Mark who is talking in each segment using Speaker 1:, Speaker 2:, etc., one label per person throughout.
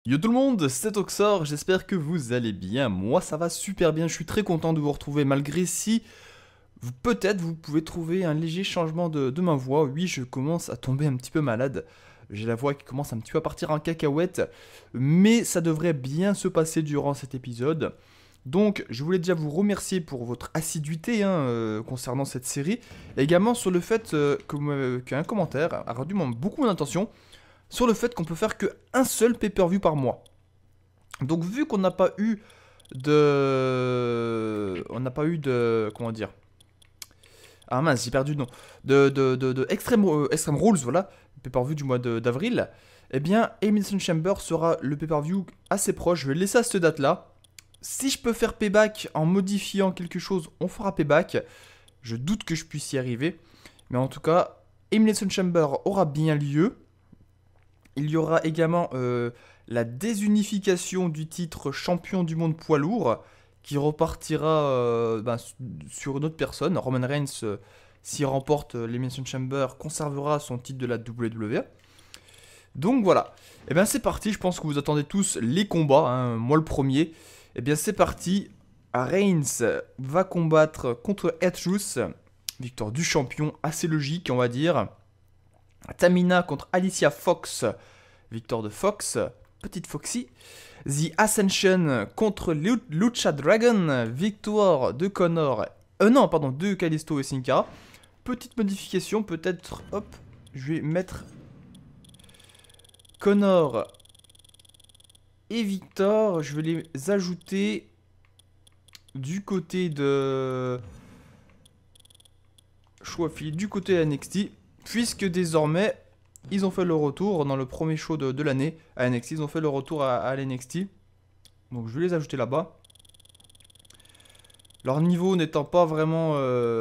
Speaker 1: Yo tout le monde, c'est Oxor, j'espère que vous allez bien. Moi ça va super bien, je suis très content de vous retrouver malgré si peut-être vous pouvez trouver un léger changement de ma voix. Oui, je commence à tomber un petit peu malade. J'ai la voix qui commence un petit peu à partir en cacahuète, mais ça devrait bien se passer durant cet épisode. Donc je voulais déjà vous remercier pour votre assiduité concernant cette série, et également sur le fait qu'un commentaire a rendu beaucoup mon attention sur le fait qu'on peut faire qu'un seul pay-per-view par mois. Donc vu qu'on n'a pas eu de... Comment dire? Ah mince, j'ai perdu le nom. De Extreme Rules, voilà. Le pay-per-view du mois d'avril. Eh bien, Elimination Chamber sera le pay-per-view assez proche. Je vais le laisser à cette date-là. Si je peux faire payback en modifiant quelque chose, on fera payback. Je doute que je puisse y arriver. Mais en tout cas, Elimination Chamber aura bien lieu. Il y aura également la désunification du titre champion du monde poids lourd qui repartira sur une autre personne. Roman Reigns, s'il remporte l'Elimination Chamber, conservera son titre de la WWE. Donc voilà. Et bien c'est parti, je pense que vous attendez tous les combats, hein, moi le premier. Et bien c'est parti. Reigns va combattre contre Edge, victoire du champion, assez logique on va dire. Tamina contre Alicia Fox, victoire de Fox, petite Foxy. The Ascension contre Lucha Dragon, victoire de Connor. De Kalisto et Sin Cara. Petite modification, peut-être. Hop, je vais mettre Connor et Victor. Je vais les ajouter du côté de Choifi, du côté NXT. Puisque désormais, ils ont fait le retour dans le premier show de l'année à NXT. Ils ont fait le retour à l'NXT. Donc je vais les ajouter là-bas. Leur niveau n'étant pas vraiment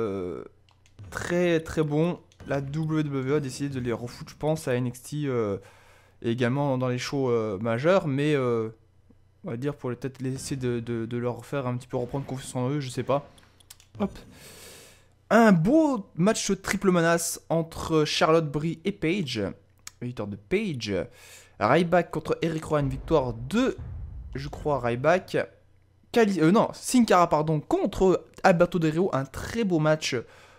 Speaker 1: très très bon, la WWE a décidé de les refoutre, je pense, à NXT et également dans les shows majeurs. Mais on va dire pour peut-être essayer de leur faire un petit peu reprendre confiance en eux, je sais pas. Hop. Un beau match triple menace entre Charlotte, Brie et Paige. Victoire de Paige. Ryback contre Eric Rowan. Victoire de, je crois, Ryback. Sin Cara, pardon, contre Alberto Del Rio. Un très beau match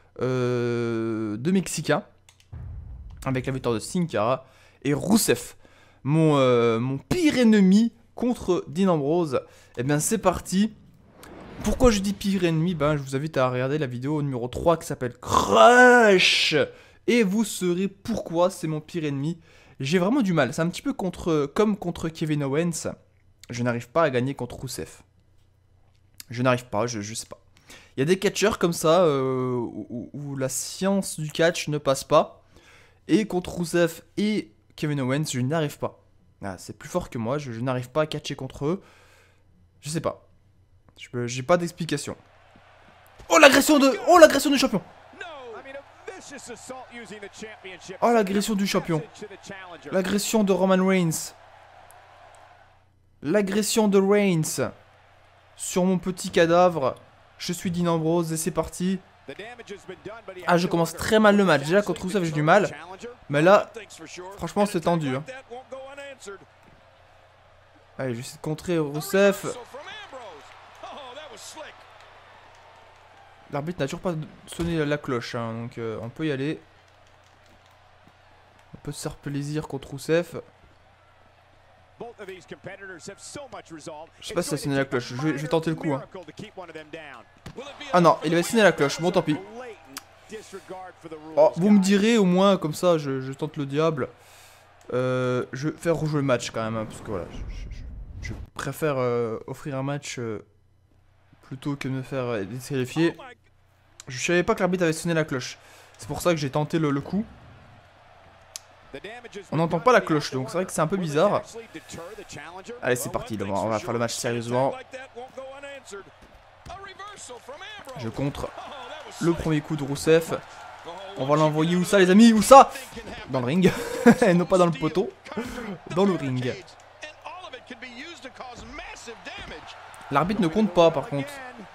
Speaker 1: de Mexicain. Avec la victoire de Sin Cara. Et Rusev, mon pire ennemi contre Dean Ambrose. Et bien c'est parti. Pourquoi je dis pire ennemi? Je vous invite à regarder la vidéo numéro 3 qui s'appelle Crush. Et vous saurez pourquoi c'est mon pire ennemi. J'ai vraiment du mal. C'est un petit peu comme contre Kevin Owens. Je n'arrive pas à gagner contre Rusev. Je n'arrive pas, je sais pas. Il y a des catcheurs comme ça où la science du catch ne passe pas. Et contre Rusev et Kevin Owens, je n'arrive pas. Ah, c'est plus fort que moi, je n'arrive pas à catcher contre eux. Je sais pas. J'ai pas d'explication. Oh l'agression du champion. Oh l'agression du champion. L'agression de Roman Reigns. L'agression de Reigns. Sur mon petit cadavre. Je suis Dean Ambrose et c'est parti. Ah, je commence très mal le match. Déjà contre Rusev j'ai du mal. Mais là, franchement c'est tendu. Hein. Allez, je vais essayer de contrer Rusev. L'arbitre n'a toujours pas sonné la cloche, hein, donc on peut y aller. On peut se faire plaisir contre Rusev. Je sais pas si ça a sonné la cloche, je vais tenter le coup. Hein. Ah non, il avait sonné la cloche, bon tant pis. Oh, vous me direz au moins, comme ça je tente le diable. Je vais faire rejouer le match quand même, hein, parce que voilà, je préfère offrir un match plutôt que de me faire disqualifier. Je savais pas que l'arbitre avait sonné la cloche. C'est pour ça que j'ai tenté le coup. On n'entend pas la cloche, donc c'est vrai que c'est un peu bizarre. Allez, c'est parti, on va faire le match sérieusement. Je contre le premier coup de Rusev. On va l'envoyer où ça les amis? Où ça? Dans le ring. Et non pas dans le poteau. Dans le ring. L'arbitre ne compte pas par contre.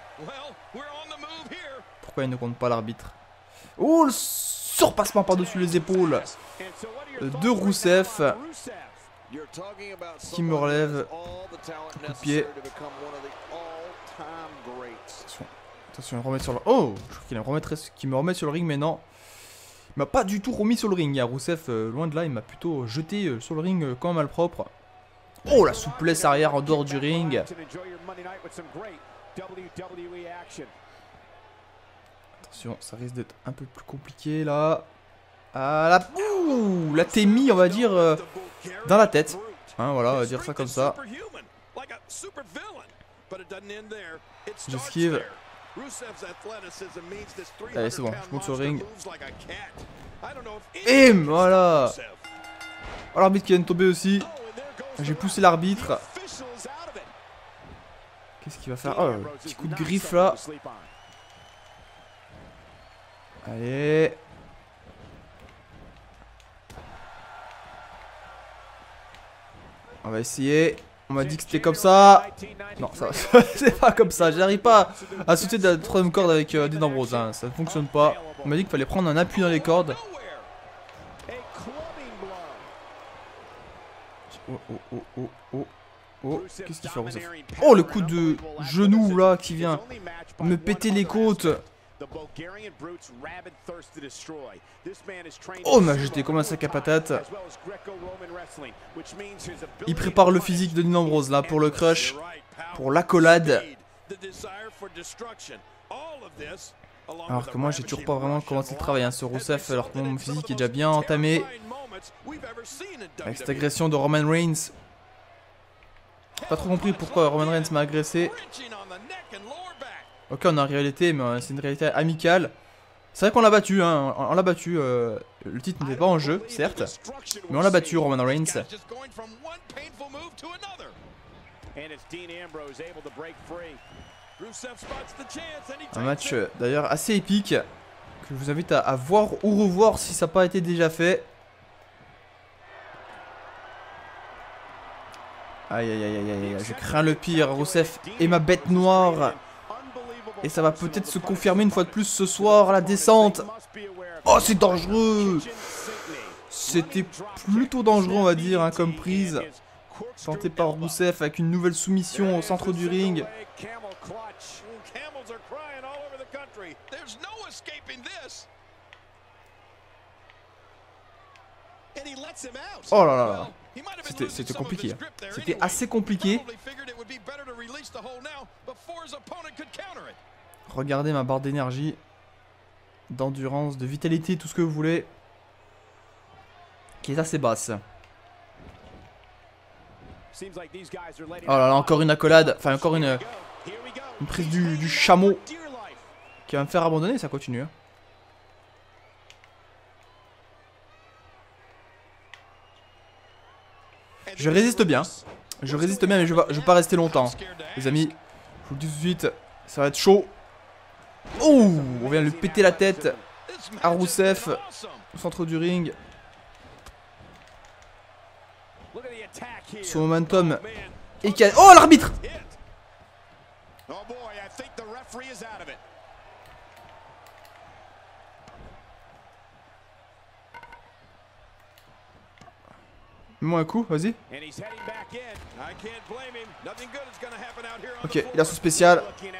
Speaker 1: Pourquoi il ne compte pas l'arbitre? Oh le surpassement par-dessus les épaules de Rusev. qui me relève. Coup de pied. Attention. Attention, il me remet sur le... Oh, je crois qu'il me remet sur le ring, mais non. Il m'a pas du tout remis sur le ring. Rousseff, loin de là, il m'a plutôt jeté sur le ring comme un malpropre. Oh, la souplesse arrière en dehors du ring. Attention, ça risque d'être un peu plus compliqué là. Ah, la t'es mis, on va dire, dans la tête. Hein, voilà, on va dire ça comme ça. J'esquive. Allez, c'est bon, je monte sur le ring. Bim, voilà. Oh, l'arbitre qui vient de tomber aussi. J'ai poussé l'arbitre. Qu'est-ce qu'il va faire? Oh, petit coup de griffe là. Allez. On va essayer. On m'a dit que c'était comme ça. Non, ça c'est pas comme ça. J'arrive pas à sauter de la troisième corde avec Dean Ambrose. Hein. Ça ne fonctionne pas. On m'a dit qu'il fallait prendre un appui dans les cordes. Oh, oh, oh, oh, oh. Oh, qu'est-ce qu'il fait, Rousseff? Oh, le coup de genou là qui vient me péter les côtes. Oh, m'a jeté comme un sac à patates. Il prépare le physique de Dean Ambrose là pour le crush, pour l'accolade. Alors que moi j'ai toujours pas vraiment commencé le travail hein, sur Rousseff, alors que mon physique est déjà bien entamé. Avec cette agression de Roman Reigns. Pas trop compris pourquoi Roman Reigns m'a agressé. Ok, on a une rivalité, mais c'est une rivalité amicale. C'est vrai qu'on l'a battu, hein. On l'a battu. Le titre n'était pas en jeu, certes. Mais on l'a battu, Roman Reigns. Un match d'ailleurs assez épique. Que je vous invite à voir ou revoir si ça n'a pas été déjà fait. Aïe aïe aïe aïe aïe, je crains le pire. Rousseff est ma bête noire. Et ça va peut-être se confirmer une fois de plus ce soir, la descente. Oh, c'est dangereux. C'était plutôt dangereux, on va dire, hein, comme prise. Tenté par Rousseff avec une nouvelle soumission au centre du ring. Oh là là. C'était compliqué. Hein. C'était assez compliqué. Regardez ma barre d'énergie, d'endurance, de vitalité, tout ce que vous voulez, qui est assez basse. Oh là là, encore une accolade, enfin encore une prise du chameau qui va me faire abandonner, ça continue. Hein. Je résiste bien, mais je vais pas rester longtemps. Les amis, je vous le dis tout de suite, ça va être chaud. Oh, on vient de lui péter la tête à Rousseff au centre du ring. Son momentum est... Oh, l'arbitre! Mets-moi un coup, vas-y. Ok, il a son spécial.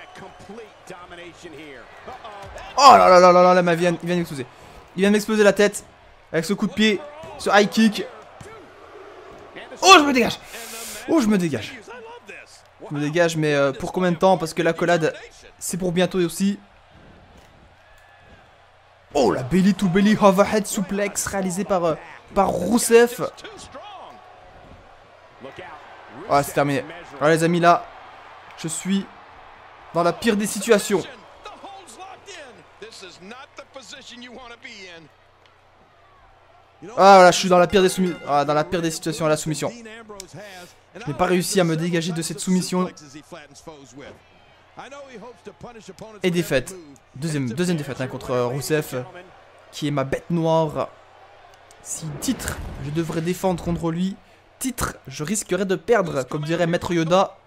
Speaker 1: Oh là là là là là, il vient d'exploser. Il vient de m'exploser la tête avec ce coup de pied, ce high kick. Oh, je me dégage. Oh, je me dégage. Je me dégage, mais pour combien de temps? Parce que l'accolade, c'est pour bientôt aussi. Oh, la belly to belly overhead suplex réalisée par Rousseff. Ah, c'est terminé. Alors les amis, là, je suis dans la pire des situations. Ah voilà, je suis dans la pire des situations à la soumission. Je n'ai pas réussi à me dégager de cette soumission. Et défaite. Deuxième défaite hein, contre Rousseff, qui est ma bête noire. Si titre, je devrais défendre contre lui. Titre, je risquerais de perdre, comme dirait Maître Yoda.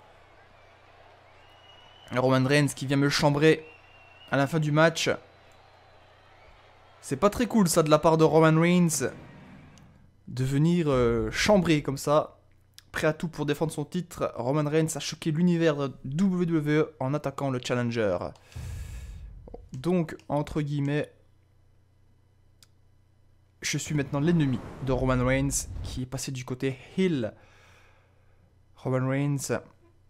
Speaker 1: Roman Reigns qui vient me chambrer à la fin du match. C'est pas très cool ça de la part de Roman Reigns. De venir chambrer comme ça. Prêt à tout pour défendre son titre, Roman Reigns a choqué l'univers de WWE en attaquant le challenger. Donc, entre guillemets, je suis maintenant l'ennemi de Roman Reigns qui est passé du côté heel. Roman Reigns.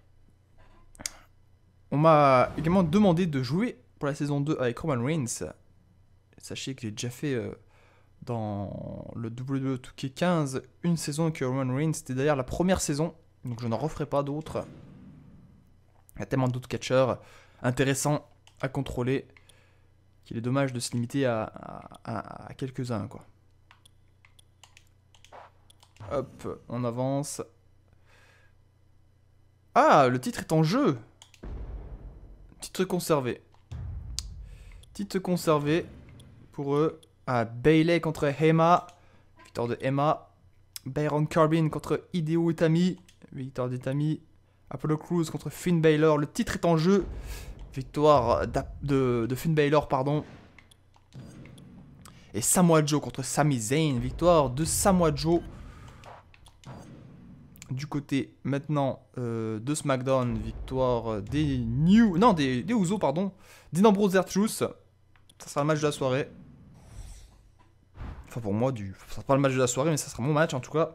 Speaker 1: On m'a également demandé de jouer pour la saison 2 avec Roman Reigns. Sachez que j'ai déjà fait dans le WWE 2K15 une saison avec Roman Reigns. C'était d'ailleurs la première saison, donc je n'en referai pas d'autres. Il y a tellement d'autres catcheurs intéressants à contrôler qu'il est dommage de se limiter à quelques-uns, quoi. Hop, on avance. Ah, le titre est en jeu. Titre conservé. Titre conservé pour eux. Ah, Bayley contre Emma. Victoire de Emma. Baron Corbin contre Hideo Itami. Victoire d'Itami. Apollo Crews contre Finn Balor. Le titre est en jeu. Victoire de Finn Balor, pardon. Et Samoa Joe contre Sami Zayn. Victoire de Samoa Joe. Du côté maintenant de SmackDown, victoire des Usos, pardon. Dean Ambrose R-Truth. Ça sera le match de la soirée. Enfin pour moi, ça sera pas le match de la soirée, mais ça sera mon match en tout cas.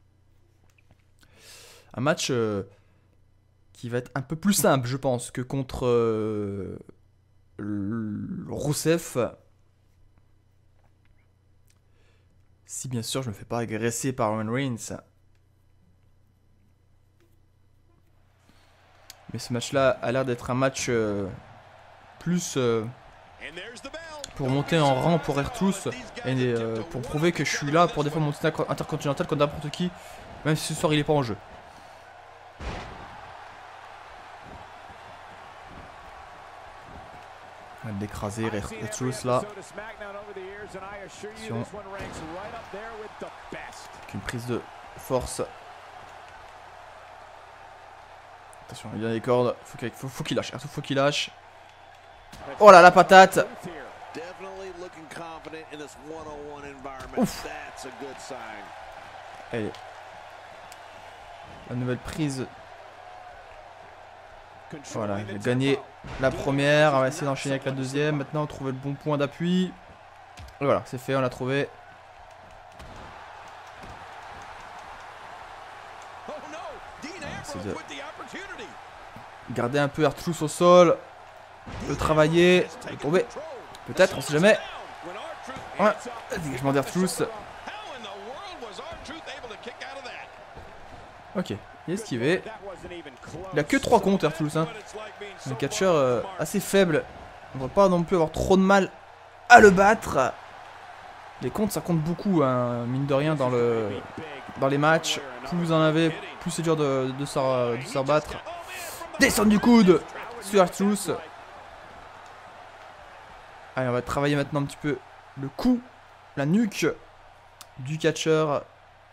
Speaker 1: Un match qui va être un peu plus simple, je pense, que contre Rusev. Si bien sûr je me fais pas agresser par Roman Reigns. Mais ce match-là a l'air d'être un match plus pour monter en rang pour R-Truth et pour prouver que je suis là pour défendre mon titre intercontinental contre n'importe qui, même si ce soir il n'est pas en jeu. On va l'écraser, R-Truth là. Attention. Avec une prise de force. Attention, il y a les cordes, faut qu'il lâche, faut qu'il lâche. Oh là, la patate. Ouf. Allez. La nouvelle prise. Voilà, il a gagné la première, on va essayer d'enchaîner avec la deuxième. Maintenant, trouver le bon point d'appui. Et voilà, c'est fait, on l'a trouvé. C'est de garder un peu R-Truth au sol, le travailler, le tomber, peut-être, on sait jamais. Ouais, dégagement d'R-Truth. Ok, il est esquivé. Il a que 3 comptes R-Truth, hein. Un catcheur assez faible. On ne va pas non plus avoir trop de mal à le battre. Les comptes, ça compte beaucoup, hein, mine de rien, dans les matchs. Plus vous en avez, plus c'est dur de se rebattre. Descendre du coude sur R-Truth. Allez, on va travailler maintenant un petit peu le cou, la nuque du catcheur.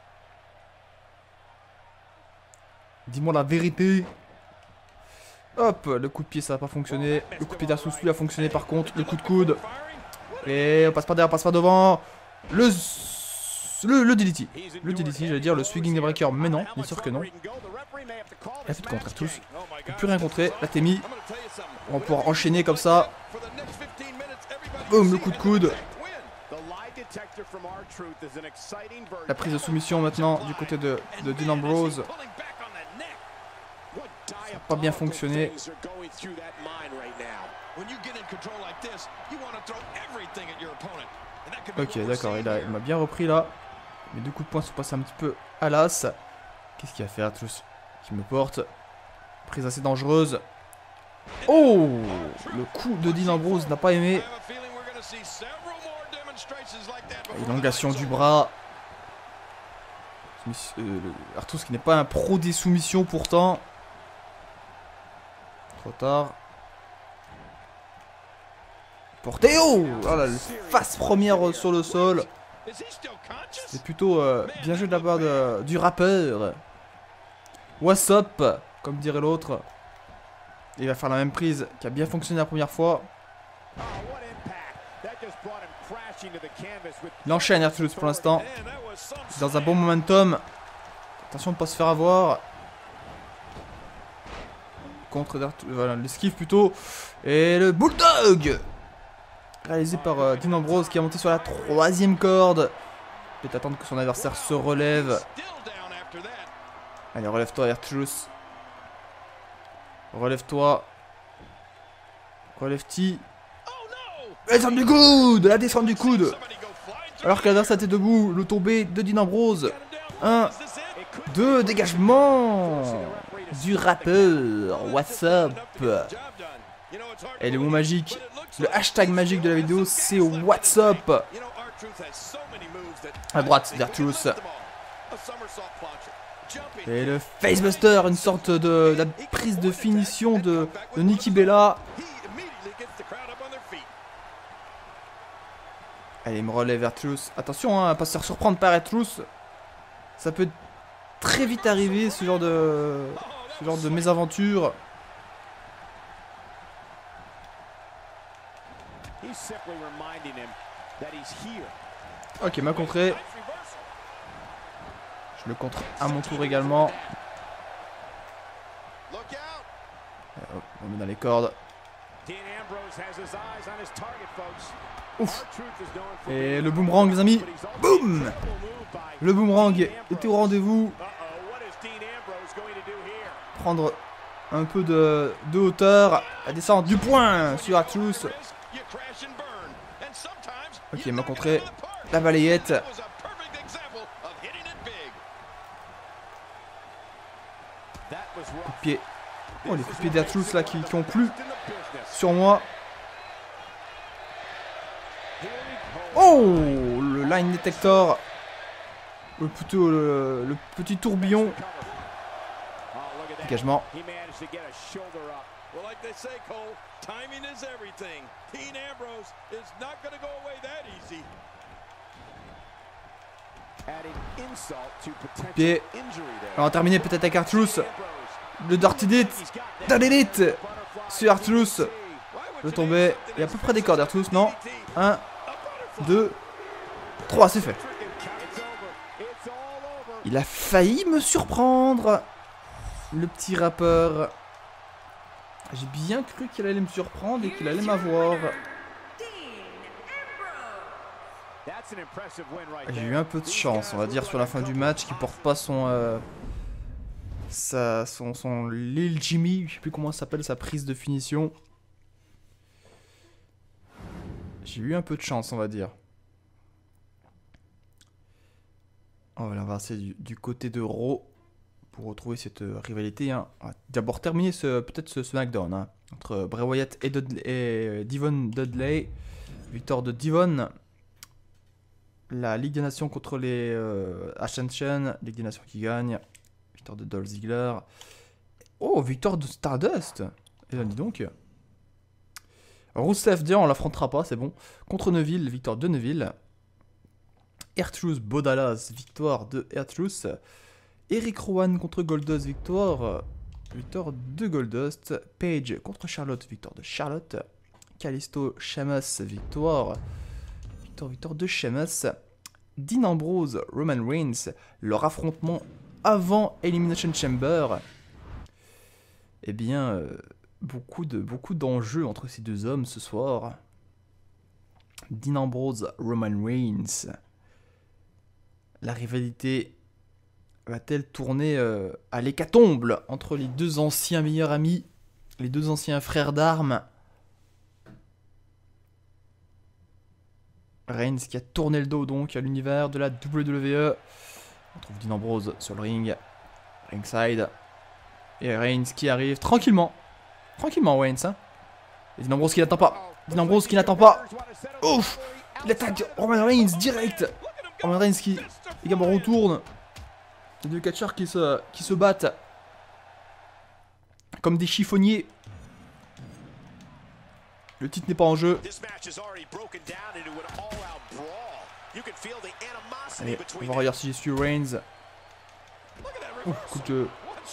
Speaker 1: Dis-moi la vérité. Hop, le coup de pied ça n'a pas fonctionné. Le coup de pied d'R-Truth lui a fonctionné par contre. Le coup de coude. Et on passe pas derrière, on passe pas devant. Le DDT. Le DDT, j'allais dire le swinging breaker, mais non, bien sûr que non. Il a fait de contre R-Truth. Il ne peut plus rien contrer. Là, t'es mis. On va pouvoir enchaîner comme ça. Boum, le coup de coude. La prise de soumission maintenant du côté de Dean Ambrose. Ça n'a pas bien fonctionné. Ok, d'accord, il m'a bien repris là. Mes 2 coups de poing sont passés un petit peu à l'as. Qu'est-ce qu'il va faire, tous qui me porte. Prise assez dangereuse. Oh, le coup de Dean Ambrose n'a pas aimé. Élongation du bras. R-Truth qui n'est pas un pro des soumissions pourtant. Trop tard. Porté. Oh, la face première sur le sol. C'est plutôt bien joué de la part du rappeur. What's up, comme dirait l'autre. Il va faire la même prise qui a bien fonctionné la première fois. Il enchaîne R-Truth pour l'instant. Dans un bon momentum. Attention de ne pas se faire avoir. Contre voilà, l'esquive plutôt. Et le Bulldog réalisé par Dean Ambrose qui a monté sur la 3e corde. Peut-être attendre que son adversaire se relève. Allez, relève-toi, R-Truth. Relève-toi. Relève-t-il. La descente du coude. La descente du coude. Alors que l'adversaire était debout. Le tombé de Dean Ambrose. 1, 2, dégagement du rappeur. What's up? Et le mot magique, le hashtag magique de la vidéo, c'est What's up. À droite, R-Truth. Et le Facebuster, une sorte de la prise de finition de Nikki Bella. Allez, il me relève R-Truth. Attention, hein, à pas se faire surprendre par R-Truth. Ça peut très vite arriver, ce genre de mésaventure. Ok, m'a contré. Je le contre à mon tour également. On met dans les cordes. Ouf. Et le boomerang, les amis. Boum. Le boomerang était au rendez-vous. Prendre un peu de hauteur. La descente du point sur R-Truth. Ok, il m'a contré. La balayette. Coup de pied. Oh, les coups de pied d'R-Truth là qui ont plu sur moi. Oh, le line detector. Plutôt le petit tourbillon. Dégagement. Pied. On va terminer peut-être avec R-Truth. Le Dirty Elite sur R-Truth. Le tombé. Il y a à peu près des cordes R-Truth, non? 1, 2, 3, c'est fait. Il a failli me surprendre. Le petit rappeur. J'ai bien cru qu'il allait me surprendre et qu'il allait m'avoir. J'ai eu un peu de chance, on va dire, sur la fin du match, qui porte pas son Lil Jimmy, je sais plus comment ça s'appelle, sa prise de finition. J'ai eu un peu de chance, on va dire. On va passer du côté de Raw pour retrouver cette rivalité. Hein. On va d'abord terminer peut-être ce SmackDown hein, entre Bray Wyatt et Devon Dudley. Victoire de Devon. La Ligue des Nations contre les Ascension. Ligue des Nations qui gagne. Victoire de Dolph Ziggler. Oh, victoire de Stardust. Et là, dis donc. Rusev Day, on l'affrontera pas, c'est bon. Contre Neville, victoire de Neville. R-Truth Bodalas, victoire de R-Truth. Eric Rowan contre Goldust, victoire de Goldust. Paige contre Charlotte, victoire de Charlotte. Kalisto, Sheamus, victoire de Sheamus. Dean Ambrose, Roman Reigns, leur affrontement avant Elimination Chamber. Eh bien, beaucoup d'enjeux entre ces deux hommes ce soir. Dean Ambrose, Roman Reigns. La rivalité va-t-elle tourner à l'hécatombe entre les deux anciens meilleurs amis, les deux anciens frères d'armes? Reigns qui a tourné le dos donc à l'univers de la WWE. On trouve Dean Ambrose sur le ring, ringside. Et Reigns qui arrive tranquillement. Tranquillement Reigns. Hein. Et Dean Ambrose qui n'attend pas. Dean Ambrose qui n'attend pas. Ouf. Il attaque Roman Reigns direct. Roman Reigns qui également retourne. Les deux catcheurs qui se battent. Comme des chiffonniers. Le titre n'est pas en jeu. Allez, on va regarder si j'ai su Reigns. Coup de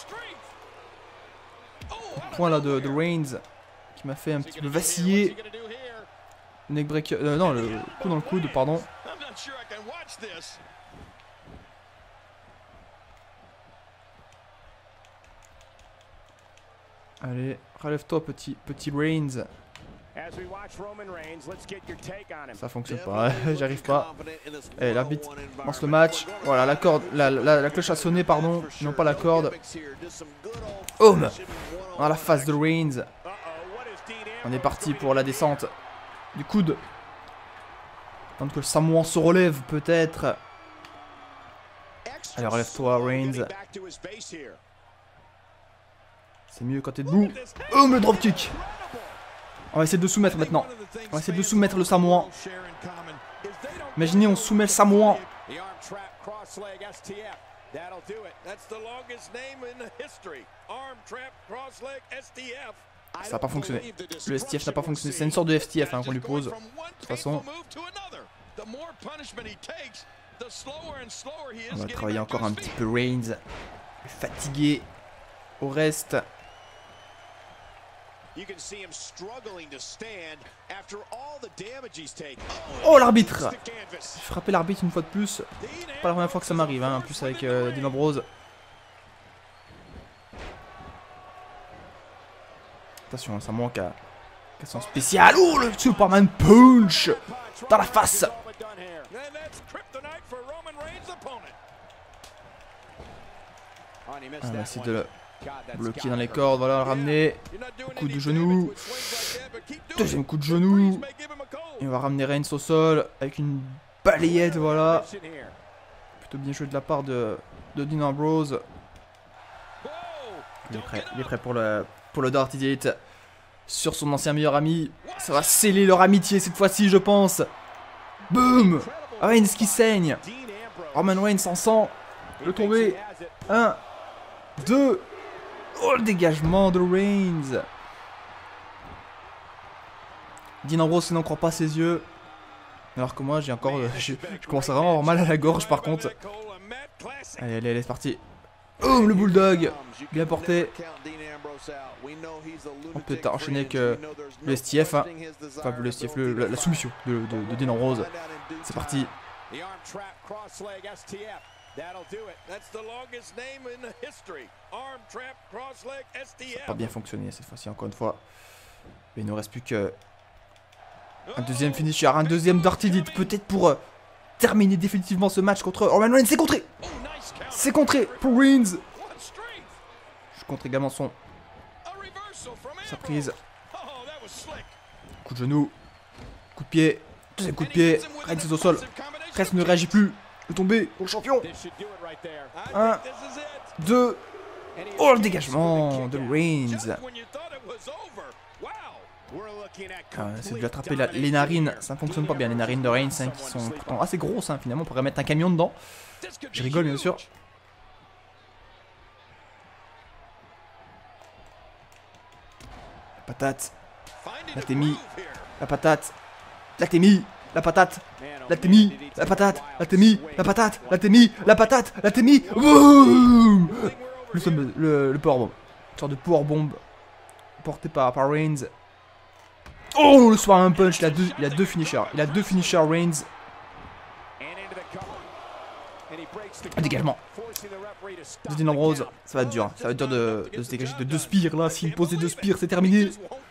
Speaker 1: point là de Reigns qui m'a fait un petit peu vaciller. Neckbreaker, non, le coup dans le coude, pardon. Allez, relève-toi petit Reigns. Ça fonctionne pas, j'arrive pas. Allez, l'arbitre lance le match. Voilà, la corde, la cloche a sonné, pardon, non pas la corde. Boom! Dans la face de Reigns. On est parti pour la descente du coude. Tant que le Samoan se relève, peut-être. Allez, relève-toi, Reigns. C'est mieux quand t'es debout. Oh, le dropkick! On va essayer de le soumettre maintenant. On va essayer de soumettre le Samoan. Imaginez, on soumet le Samoan. Ça n'a pas fonctionné. Le STF n'a pas fonctionné. C'est une sorte de FTF hein, qu'on lui pose. De toute façon, on va travailler encore un petit peu Reigns. Fatigué. Au reste. Oh l'arbitre! J'ai frappé l'arbitre une fois de plus. Pas la première fois que ça m'arrive, hein. En plus avec Dean Ambrose. Attention, ça manque à son spécial. Oh le Superman Punch! Dans la face! On va essayer de le bloquer dans les cordes, voilà, le ramener. Coup de genou. Deuxième coup de genou. Et on va ramener Reigns au sol avec une balayette, voilà. Plutôt bien joué de la part de Dean Ambrose. Il est prêt pour le Dirty Date sur son ancien meilleur ami. Ça va sceller leur amitié cette fois-ci, je pense. Boum! Reigns qui saigne. Roman Reigns s'en sent. Le tomber. 1, 2. Oh, le dégagement de Reigns. Dean Ambrose n'en croit pas ses yeux. Alors que moi, j'ai encore... je commence à vraiment avoir mal à la gorge, par contre. Allez, c'est parti. Oh, le Bulldog. Bien porté. On peut enchaîner avec le STF. Hein. Enfin, le STF, la soumission de Dean Ambrose. C'est parti. Ça n'a pas bien fonctionné cette fois-ci, encore une fois. Mais il ne reste plus que un deuxième finisher, un deuxième Dirty Deed, peut-être pour terminer définitivement ce match contre Roman Reigns. C'est contré! C'est contré pour Reigns! Je contre également sa prise. Coup de genou. Coup de pied. Deuxième coup de pied. Reigns est au sol. Reigns ne réagit plus. Le tomber pour le champion. 1, 2. Oh, le dégagement de Reigns. C'est de lui attraper les narines. Ça ne fonctionne pas bien, les narines de Reigns hein, qui sont pourtant assez grosses. Hein, finalement, on pourrait mettre un camion dedans. Je rigole, bien sûr. La patate. La témie. La patate. La témie. La patate. La témie. La patate. La témie. La patate. La témie. La patate. La témie. Boum! Le powerbomb. Une sorte de powerbomb porté par Reigns. Oh, le Superman Punch. Il a deux finishers. Il a deux finishers, Reigns. Un dégagement de Dean Ambrose. Ça va être dur. Ça va être dur de se dégager de deux spires. Là, s'il pose les deux spires, c'est terminé.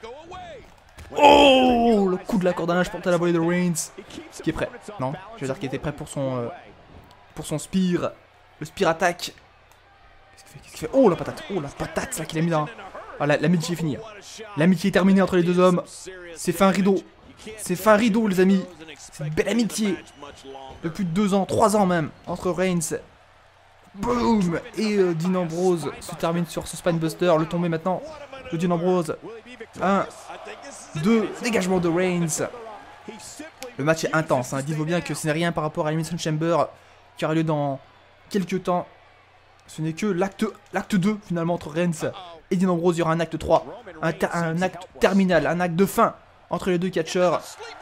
Speaker 1: Oh, le coup de la corde à linge porté à la volée de Reigns. Qui est prêt. Non, je veux dire qu'il était prêt pour son spear. Le spear attack. Qu'est-ce qu'il fait? Oh, la patate. Oh, la patate, ça qu'il a mis là. Ah, l'amitié est finie. L'amitié est terminée entre les deux hommes. C'est fin rideau. C'est fin rideau, les amis. C'est une belle amitié. Depuis 2 ans, 3 ans même. Entre Reigns. Boum. Et Dean Ambrose se termine sur ce Spinebuster. Le tombé maintenant de Dean Ambrose. 1, 2. Dégagement de Reigns. Le match est intense. Hein. Dites-vous bien que ce n'est rien par rapport à Elimination Chamber qui aura lieu dans quelques temps. Ce n'est que l'acte 2 finalement entre Reigns et Dean Ambrose. Il y aura un acte 3. Un acte terminal. Un acte de fin entre les deux catcheurs.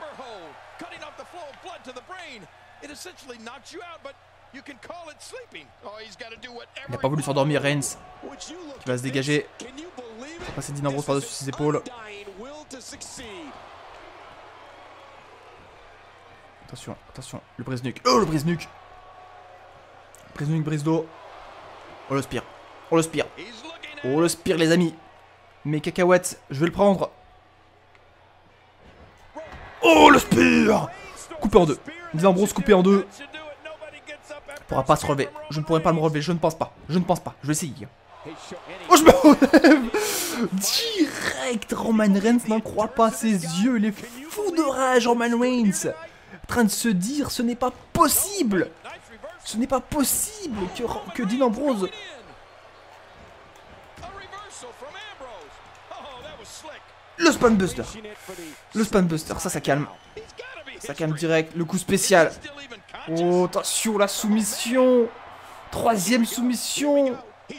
Speaker 1: Il n'a pas voulu s'endormir, Reigns. Qui va se dégager. Il va passer Dean Ambrose par-dessus ses épaules. Attention, attention. Le brise-nuque. Oh, le brise-nuque. Brise-nuque, brise-dos. Oh, le spear. Oh, le spear. Oh, le spear, les amis. Mes cacahuètes, je vais le prendre. Oh, le spear! Coupé en deux. Dean Ambrose coupé en deux. Il pourra pas se relever. Je ne pourrai pas me relever, je ne pense pas. Je ne pense pas, je vais essayer. Oh, je me relève! Direct, Roman Reigns n'en croit pas ses yeux. Il est fou de rage, Roman Reigns. En train de se dire, ce n'est pas possible. Ce n'est pas possible que Dean Ambrose... Le Spambuster. Le Spambuster, ça calme. Ça calme direct. Le coup spécial. Oh, attention, la soumission. Troisième soumission.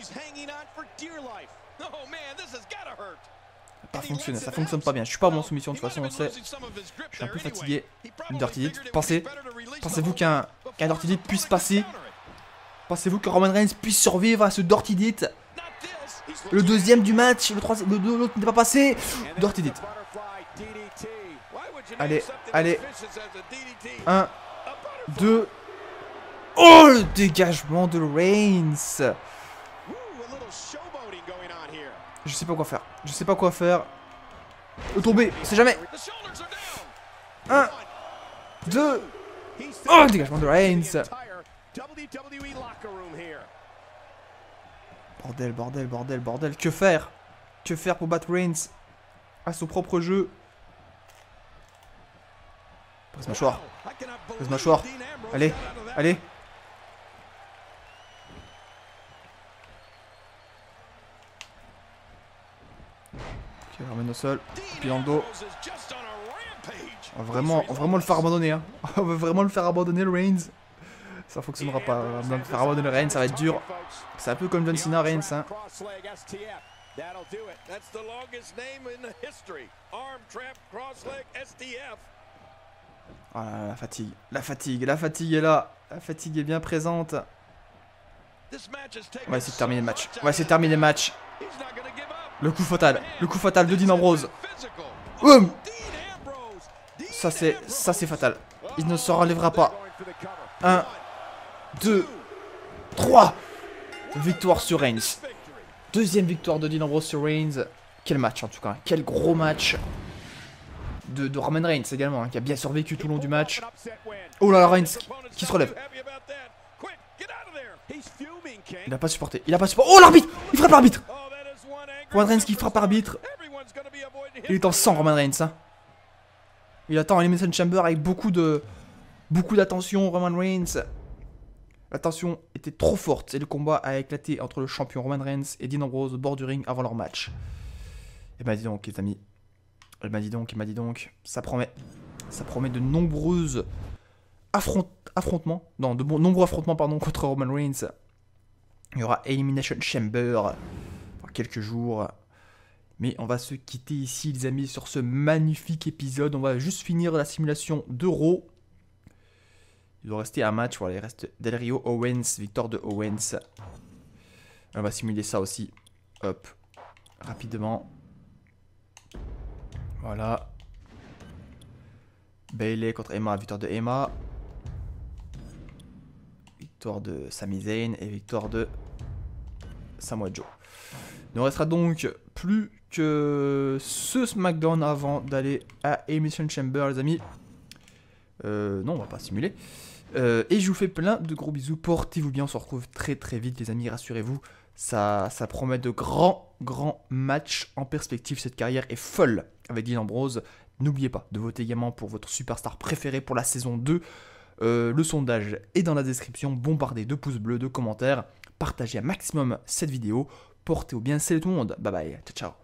Speaker 1: Pas fonctionné, ça fonctionne pas bien. Je suis pas bon en soumission de toute façon, on le sait. Je suis un peu fatigué. Une Dirty Deed. Pensez-vous qu'un Dirty Deed puisse passer? Pensez-vous que Roman Reigns puisse survivre à ce Dirty Deed? Le deuxième du match, le troisième, l'autre n'est pas passé. Dirty Deed. Allez, allez. 1, 2. Oh, le dégagement de Reigns. Je sais pas quoi faire. Je sais pas quoi faire. Tomber, c'est jamais. 1, 2. Oh, le dégagement de Reigns. Bordel, bordel, bordel, bordel. Que faire? Que faire pour battre Reigns à son propre jeu? Presse mâchoire. Presse mâchoire. Allez, allez. Ok, ramène au sol. Puis dans le dos. On va vraiment le faire abandonner. Hein. On va vraiment le faire abandonner, le Reigns. Ça fonctionnera pas. Donc, faire abandonner Reigns, ça va être dur. C'est un peu comme John Cena, Reigns. Hein. Voilà, la fatigue. La fatigue. La fatigue est là. La fatigue est bien présente. On va essayer de terminer le match. On va essayer de terminer le match. Le coup fatal. Le coup fatal de Dean Ambrose. Ça c'est fatal. Il ne s'en relèvera pas. 1, 2, 3. Victoire sur Reigns. Deuxième victoire de Dean Ambrose sur Reigns. Quel match en tout cas. Quel gros match. De Roman Reigns également, hein, qui a bien survécu tout le long du match. Oh là là, Reigns qui se relève. Il a pas supporté. Il a pas supporté. Oh, l'arbitre! Il frappe l'arbitre! Roman Reigns qui frappe l'arbitre. Il est en sang, Roman Reigns. Hein. Il attend Elimination Chamber avec beaucoup d'attention, Roman Reigns. La tension était trop forte et le combat a éclaté entre le champion Roman Reigns et Dean Ambrose au bord du ring avant leur match. Et bah dis donc, les amis. Il m'a dit donc, ça promet de nombreuses affrontements, non, de nombreux affrontements pardon, contre Roman Reigns. Il y aura Elimination Chamber dans quelques jours. Mais on va se quitter ici, les amis, sur ce magnifique épisode. On va juste finir la simulation d'Euro. Il doit rester un match, voilà, il reste Del Rio Owens, victoire de Owens. On va simuler ça aussi, hop, rapidement. Voilà. Bayley contre Emma, victoire de Emma. Victoire de Sami Zayn et victoire de Samoa Joe. Il ne restera donc plus que ce SmackDown avant d'aller à Elimination Chamber, les amis. Non, on va pas simuler. Et je vous fais plein de gros bisous. Portez-vous bien, on se retrouve très très vite, les amis, rassurez-vous. Ça promet de grands matchs en perspective. Cette carrière est folle avec Dean Ambrose. N'oubliez pas de voter également pour votre superstar préféré pour la saison 2. Le sondage est dans la description. Bombardez de pouces bleus, de commentaires. Partagez un maximum cette vidéo. Portez-vous bien, salut tout le monde. Bye bye, ciao ciao.